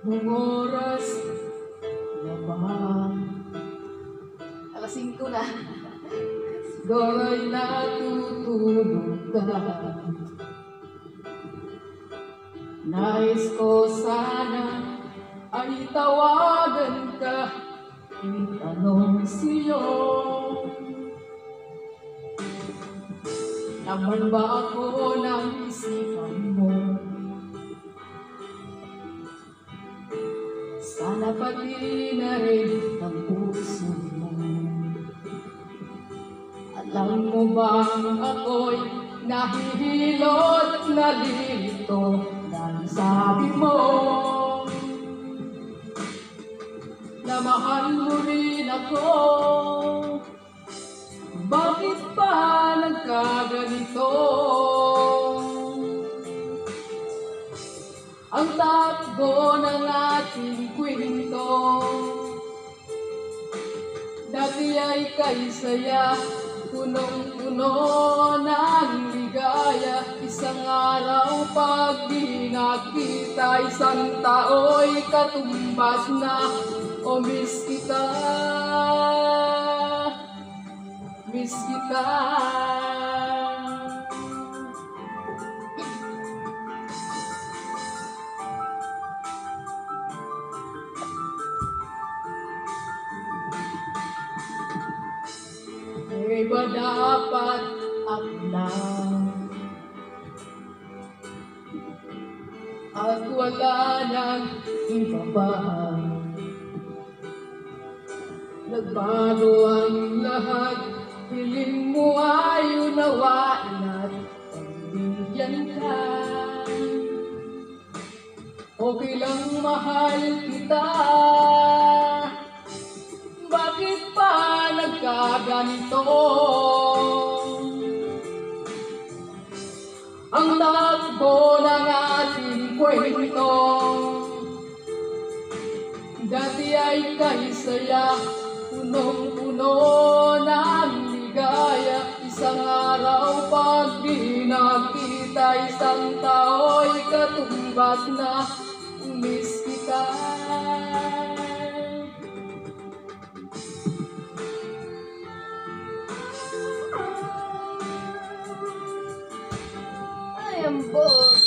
Nung oras na ba? Alas 5 na. Sigura'y natutulog ka. Nais ko sana ay tawagan ka, itanong sa'yo, naman ba ako ng isipan mo? Sana pati na rin ang puso mo. Alam mo bang ako'y nahihilot, nalilito dahil sabi mo na mahal mo rin ako. Bakit pa nagkaganito? Ang takbo ng ating kwento, dati ay kay saya, punong-puno ng ligaya. Isang araw pag di nakita, isang tao'y katumbas na. O miss kita, miss kita. May ba dapat at lang, at wala nang iba pa? Nagbago ang lahat, hiling mo ay unawaan at pagbigyan ka. Okay lang mahal kita, bakit pa nagkaganito? Ang takbo ng ating kwento, dati ay kay saya, punong-puno ng ligaya. Isang araw pag di nakita, isang tao'y katumbas na. Miss kita. Ay, ang boss.